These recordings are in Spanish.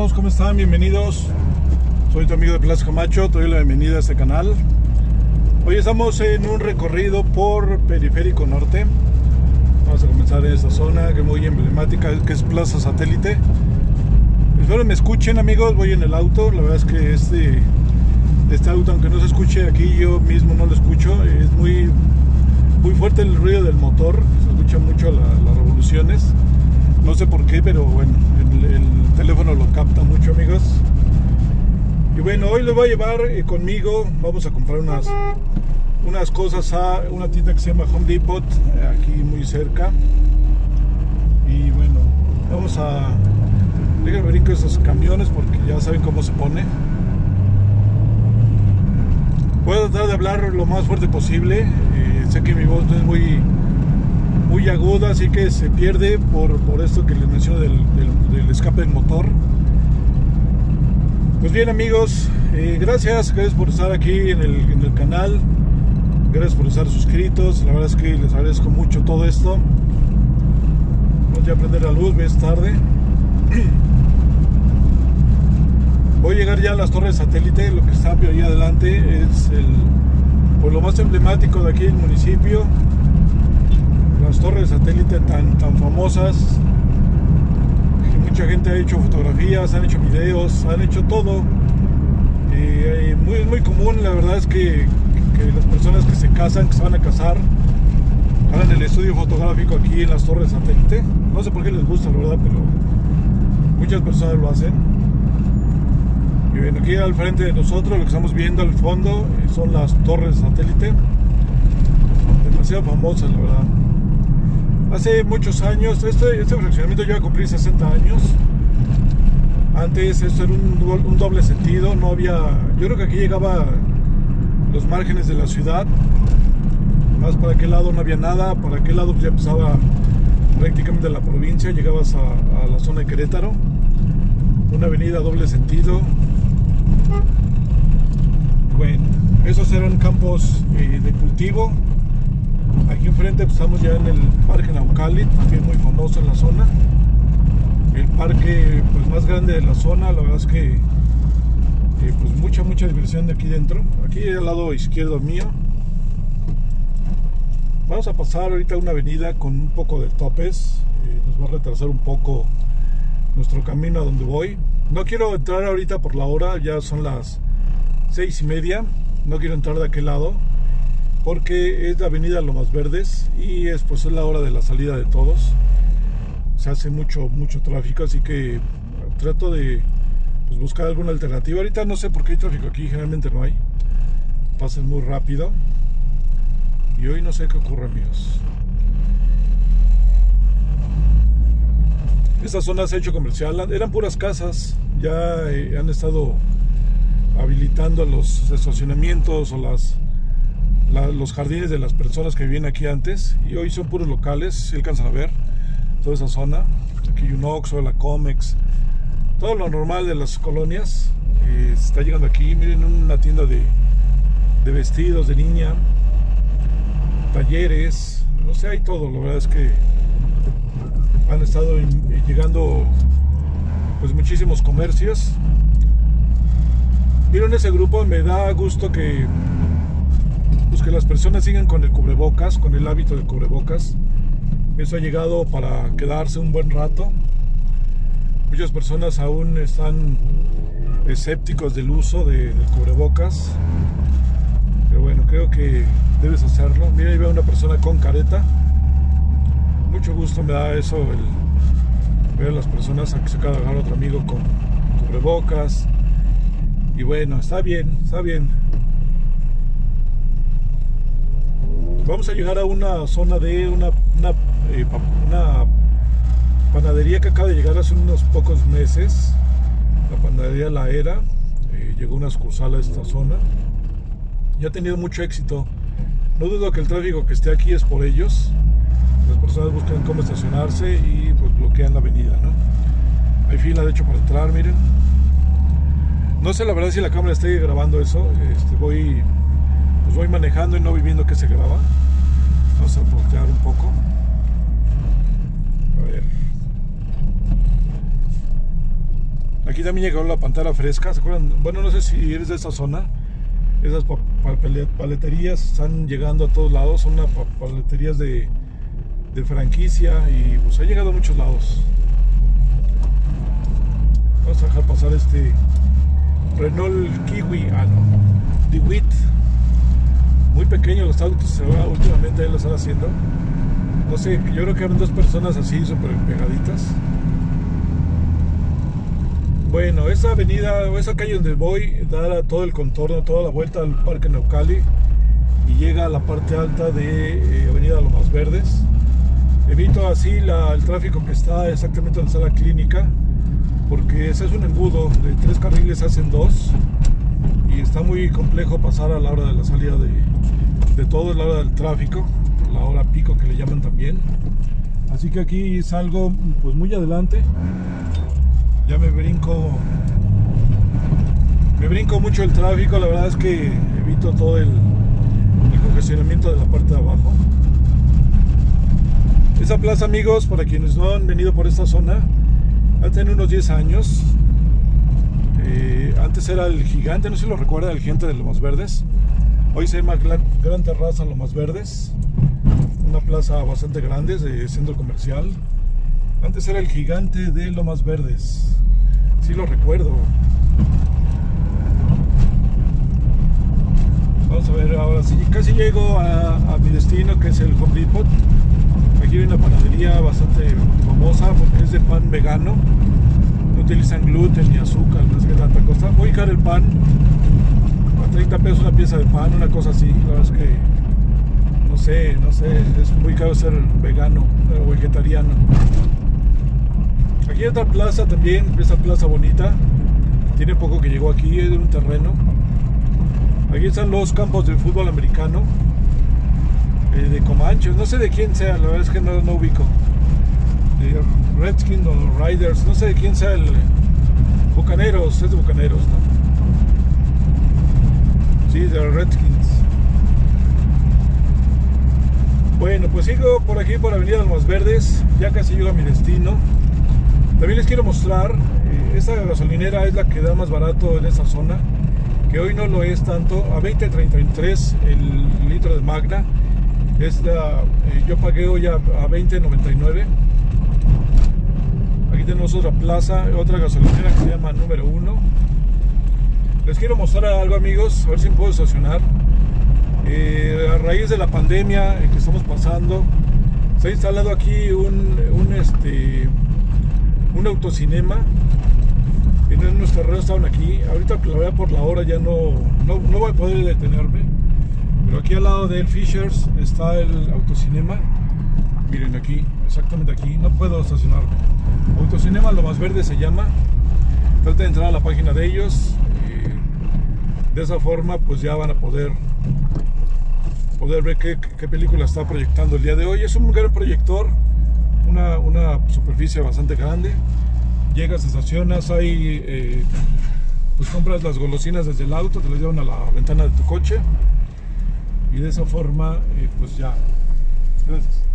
hermanos, ¿cómo están? Bienvenidos. Soy tu amigo de Plaza Camacho, te doy la bienvenida a este canal. Hoy estamos en un recorrido por Periférico Norte. Vamos a comenzar en esta zona que es muy emblemática, que es Plaza Satélite. Espero me escuchen, amigos, voy en el auto. La verdad es que este auto, aunque no se escuche aquí, yo mismo no lo escucho. Es muy fuerte el ruido del motor, se escucha mucho las revoluciones. No sé por qué, pero bueno, el teléfono lo capta mucho, amigos. Y bueno, hoy les voy a llevar conmigo. Vamos a comprar unas cosas a una tienda que se llama Home Depot, aquí muy cerca. Y bueno, vamos a... Déjenme brinco esos camiones porque ya saben cómo se pone. Voy a tratar de hablar lo más fuerte posible. Sé que mi voz no es muy aguda, así que se pierde por esto que les menciono del escape del motor. Pues bien, amigos, gracias por estar aquí en el canal. Gracias por estar suscritos. La verdad es que les agradezco mucho todo esto. Vamos ya a prender la luz, es tarde. Voy a llegar ya a las torres satélite. Lo que está ahí adelante es pues lo más emblemático de aquí del municipio. Las torres satélite tan famosas, que mucha gente ha hecho fotografías, han hecho videos, han hecho todo. Muy común, la verdad es que las personas que se casan, que se van a casar, hagan el estudio fotográfico aquí en las torres satélite. No sé por qué les gusta, la verdad, pero muchas personas lo hacen. Y bueno, aquí al frente de nosotros, lo que estamos viendo al fondo son las torres satélite, demasiado famosas, la verdad. Hace muchos años, este fraccionamiento ya va a cumplir 60 años. Antes esto era un doble sentido, no había... Yo creo que aquí llegaba los márgenes de la ciudad. Más para aquel lado no había nada, para aquel lado ya empezaba prácticamente la provincia, llegabas a la zona de Querétaro. Una avenida doble sentido. Bueno, esos eran campos de cultivo. Aquí enfrente pues, estamos ya en el Parque Naucali, también muy famoso en la zona. El parque pues, más grande de la zona. La verdad es que pues, mucha diversión de aquí dentro. Aquí al lado izquierdo mío. Vamos a pasar ahorita una avenida con un poco de topes. Nos va a retrasar un poco nuestro camino a donde voy. No quiero entrar ahorita por la hora, ya son las 6:30. No quiero entrar de aquel lado porque es la avenida Lomas Verdes y pues es la hora de la salida de todos. Se hace mucho tráfico, así que trato de pues, buscar alguna alternativa. Ahorita no sé por qué hay tráfico aquí, generalmente no hay. Pasan muy rápido. Y hoy no sé qué ocurre, amigos. Esta zona se ha hecho comercial, eran puras casas. Ya han estado habilitando los estacionamientos o los jardines de las personas que vivían aquí antes, y hoy son puros locales. Si alcanzan a ver toda esa zona, aquí hay un Oxxo, la Comex, todo lo normal de las colonias está llegando aquí. Miren, una tienda de vestidos de niña, talleres, no sé, hay todo. La verdad es que han estado llegando pues muchísimos comercios. Vieron ese grupo, me da gusto que pues que las personas sigan con el cubrebocas, con el hábito del cubrebocas. Eso ha llegado para quedarse un buen rato. Muchas personas aún están escépticos del uso del cubrebocas, pero bueno, creo que debes hacerlo. Mira, ahí veo una persona con careta. Mucho gusto me da eso, ver a las personas. Aquí se acaba de agarrar otro amigo con cubrebocas. Y bueno, está bien, está bien. Vamos a llegar a una zona de una panadería que acaba de llegar hace unos pocos meses. La panadería La Era. Llegó una sucursal a esta zona y ha tenido mucho éxito. No dudo que el tráfico que esté aquí es por ellos. Las personas buscan cómo estacionarse y pues bloquean la avenida, ¿no? Hay fila de hecho para entrar, miren. No sé la verdad si la cámara esté grabando eso. Voy manejando y no vi viendo que se graba. Vamos a voltear un poco. A ver. Aquí aquí también llegó la Pantera Fresca, ¿se acuerdan? Bueno, no sé si eres de esta zona. Esas paleterías están llegando a todos lados, son unas paleterías de franquicia y pues ha llegado a muchos lados. Vamos a dejar pasar este Renault Kiwi, DeWitt. Muy pequeño los autos, últimamente lo están haciendo. No sé, yo creo que eran dos personas así súper pegaditas. Bueno, esa avenida o esa calle donde voy da todo el contorno, toda la vuelta al Parque Naucali y llega a la parte alta de Avenida Lomas Verdes. Evito así el tráfico que está exactamente donde está la clínica, porque ese es un embudo de 3 carriles, hacen 2 y está muy complejo pasar a la hora de la salida de todo, la hora del tráfico, la hora pico que le llaman también. Así que aquí salgo pues muy adelante. Ya me brinco mucho el tráfico, la verdad es que evito todo el congestionamiento de la parte de abajo. Esa plaza, amigos, para quienes no han venido por esta zona, ya tiene unos 10 años. Antes era el Gigante, no sé si lo recuerda, el Gigante de Lomas Verdes. Hoy se llama Gran Terraza Lomas Verdes, una plaza bastante grande de centro comercial. Antes era el Gigante de Lomas Verdes, sí lo recuerdo. Vamos a ver, ahora sí, casi llego a mi destino, que es el Home Depot. Aquí hay una panadería bastante famosa porque es de pan vegano. No utilizan gluten ni azúcar, no es que tanta cosa. Muy caro el pan, a 30 pesos una pieza de pan, una cosa así. La verdad es que no sé, es muy caro ser vegano o vegetariano. Aquí hay otra plaza también, esta plaza bonita. Tiene poco que llegó aquí, es de un terreno. Aquí están los campos de fútbol americano de Comanches, no sé de quién sea, la verdad es que no ubico. De Redskins o Riders, no sé de quién sea el Bucaneros, es de Bucaneros, ¿no? Sí, de Redskins. Bueno, pues sigo por aquí por Avenida Lomas Verdes, ya casi llego a mi destino. También les quiero mostrar, esta gasolinera es la que da más barato en esta zona, que hoy no lo es tanto, a 20.33 el litro de Magna. Yo pagué hoy a 20.99. Aquí tenemos otra plaza, otra gasolinera que se llama Número 1. Les quiero mostrar algo, amigos, a ver si me puedo estacionar. A raíz de la pandemia que estamos pasando, se ha instalado aquí un autocinema. En nuestros terrenos estaban aquí. Ahorita, la verdad, por la hora ya no voy a poder detenerme. Pero aquí al lado del Fishers está el autocinema. Miren aquí, exactamente aquí. No puedo estacionarme. Autocinema Lomas Verdes se llama. Trata de entrar a la página de ellos. De esa forma pues ya van a poder ver qué película está proyectando el día de hoy. Es un gran proyector, una superficie bastante grande. Llegas, estacionas, pues compras las golosinas desde el auto, te las llevan a la ventana de tu coche y de esa forma pues ya. Gracias.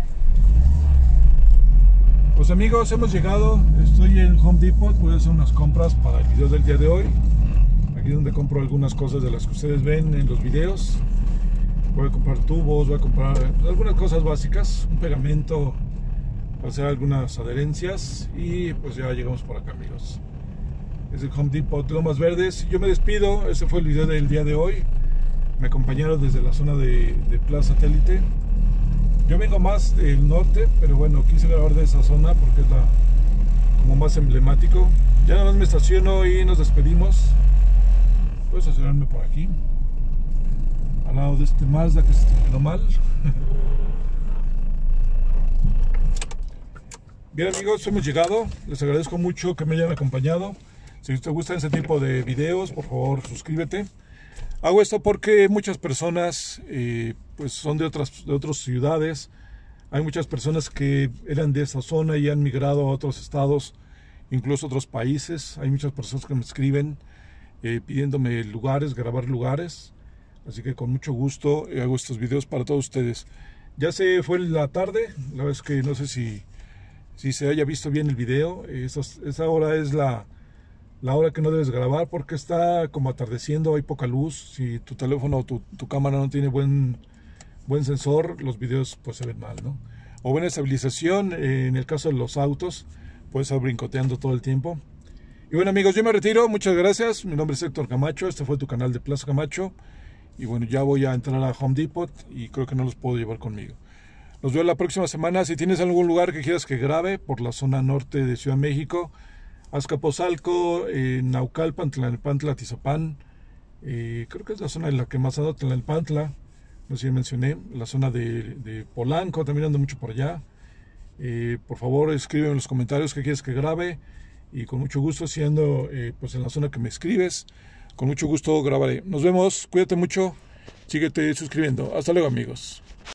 Pues amigos, hemos llegado, estoy en Home Depot, voy a hacer unas compras para el video del día de hoy. Aquí es donde compro algunas cosas de las que ustedes ven en los videos. Voy a comprar tubos, voy a comprar algunas cosas básicas, un pegamento para hacer algunas adherencias y pues ya llegamos por acá, amigos. Es el Home Depot de Lomas Verdes. Yo me despido, ese fue el video del día de hoy. Me acompañaron desde la zona de Plaza Satélite. Yo vengo más del norte, pero bueno, quise grabar de esa zona porque es como más emblemático. Ya nada más me estaciono y nos despedimos. Voy a estacionarme por aquí, al lado de este Mazda que se estacionó mal. Bien amigos, hemos llegado, les agradezco mucho que me hayan acompañado. Si te gustan ese tipo de videos, por favor suscríbete. Hago esto porque muchas personas pues son de otras ciudades. Hay muchas personas que eran de esa zona y han migrado a otros estados, incluso a otros países. Hay muchas personas que me escriben pidiéndome lugares, grabar lugares. Así que con mucho gusto hago estos videos para todos ustedes. Ya se fue la tarde, la verdad es que no sé si se haya visto bien el video. Esa hora es la la hora que no debes grabar porque está como atardeciendo, hay poca luz. Si tu teléfono o tu cámara no tiene buen sensor, los videos pues se ven mal, ¿no? O buena estabilización, en el caso de los autos, puedes estar brincoteando todo el tiempo. Y bueno, amigos, yo me retiro, muchas gracias. Mi nombre es Héctor Camacho, este fue tu canal de Plaza Camacho. Y bueno, ya voy a entrar a Home Depot y creo que no los puedo llevar conmigo. Nos vemos la próxima semana. Si tienes algún lugar que quieras que grabe por la zona norte de Ciudad de México, Azcapotzalco, Naucalpan, Tlalnepantla, Tizapán, creo que es la zona en la que más ando, Tlalnepantla, no sé si mencioné, la zona de Polanco, también ando mucho por allá. Por favor, escríbeme en los comentarios qué quieres que grabe y con mucho gusto, si ando pues en la zona que me escribes, con mucho gusto grabaré. Nos vemos, cuídate mucho, síguete suscribiendo. Hasta luego, amigos.